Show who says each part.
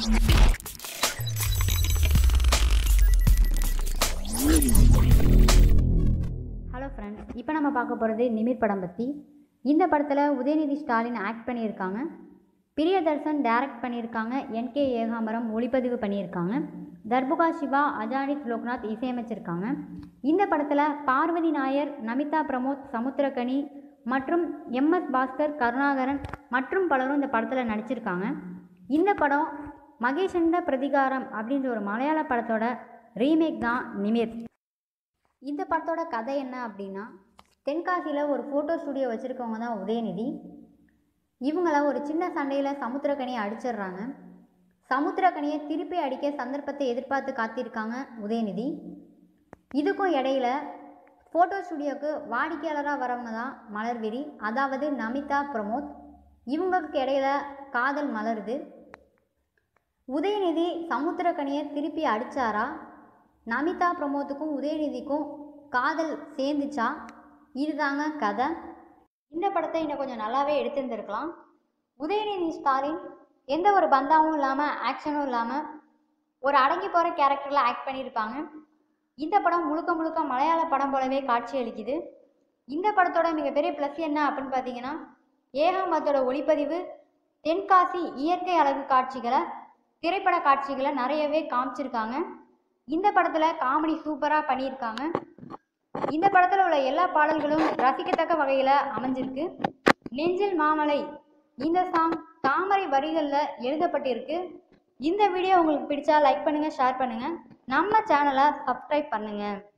Speaker 1: Hello friends, இப்போ நம்ம பார்க்க போகிறது நிமிர் படம் பற்றி. இந்த படத்தில் உதயநிதி ஸ்டாலின் ஆக்ட் பண்ணியிருக்காங்க, பிரியதர்சன் டைரக்ட் பண்ணியிருக்காங்க, என்கே ஏகாம்பரம் ஒளிப்பதிவு பண்ணியிருக்காங்க, தர்புகா சிவா, அஜானித் லோக்நாத் இசையமைச்சிருக்காங்க. இந்த படத்தில் பார்வதி நாயர், நமிதா பிரமோத், சமுத்திரகனி மற்றும் எம்எஸ் பாஸ்கர், கருணாகரன் மற்றும் பலரும் இந்த படத்தில் நடிச்சிருக்காங்க. இந்த படம் மகேஷண்ட பிரதிகாரம் அப்படின்ற ஒரு மலையாள படத்தோட ரீமேக் தான் நிமிர். இந்த படத்தோட கதை என்ன அப்படின்னா, தென்காசியில் ஒரு ஃபோட்டோ ஸ்டுடியோ வச்சுருக்கவங்க தான் உதயநிதி. இவங்கள ஒரு சின்ன சண்டையில் சமுத்திரகனியை அடிச்சிடுறாங்க. சமுத்திரகனியை திருப்பி அடிக்க சந்தர்ப்பத்தை எதிர்பார்த்து காத்திருக்காங்க உதயநிதி. இதுக்கும் இடையில ஃபோட்டோ ஸ்டுடியோவுக்கு வாடிக்கையாளராக வரவங்க தான் மலர்விழி, அதாவது நமிதா பிரமோத். இவங்களுக்கு இடையில காதல் மலருது. உதயநிதி சமுத்திரகனியை திருப்பி அடித்தாரா, நமிதா பிரமோத்துக்கும் உதயநிதிக்கும் காதல் சேர்ந்துச்சா, இதுதாங்க கதை. இந்த படத்தை இன்னும் கொஞ்சம் நல்லாவே எடுத்திருந்திருக்கலாம். உதயநிதி ஸ்டாலின் எந்த ஒரு பந்தாவும் இல்லாமல் ஆக்ஷனும் இல்லாமல் ஒரு அடங்கி போகிற கேரக்டரில் ஆக்ட் பண்ணியிருப்பாங்க. இந்த படம் முழுக்க முழுக்க மலையாள படம் போலவே காட்சி அளிக்குது. இந்த படத்தோட மிகப்பெரிய ப்ளஸ் என்ன அப்படின்னு பார்த்தீங்கன்னா, ஏகாம்பரத்தோட ஒளிப்பதிவு, தென்காசி இயற்கை அழகு காட்சிகளை, திரைப்பட காட்சிகளை நிறையவே காமிச்சிருக்காங்க. இந்த படத்தில் காமெடி சூப்பராக பண்ணியிருக்காங்க. இந்த படத்தில் உள்ள எல்லா பாடல்களும் ரசிக்கத்தக்க வகையில் அமைஞ்சிருக்கு. நெஞ்சில் மாமலை இந்த சாங் தாமரை வரிகளில் எழுதப்பட்டிருக்கு. இந்த வீடியோ உங்களுக்கு பிடிச்சா லைக் பண்ணுங்கள், ஷேர் பண்ணுங்கள், நம்ம சேனலை சப்ஸ்கிரைப் பண்ணுங்கள்.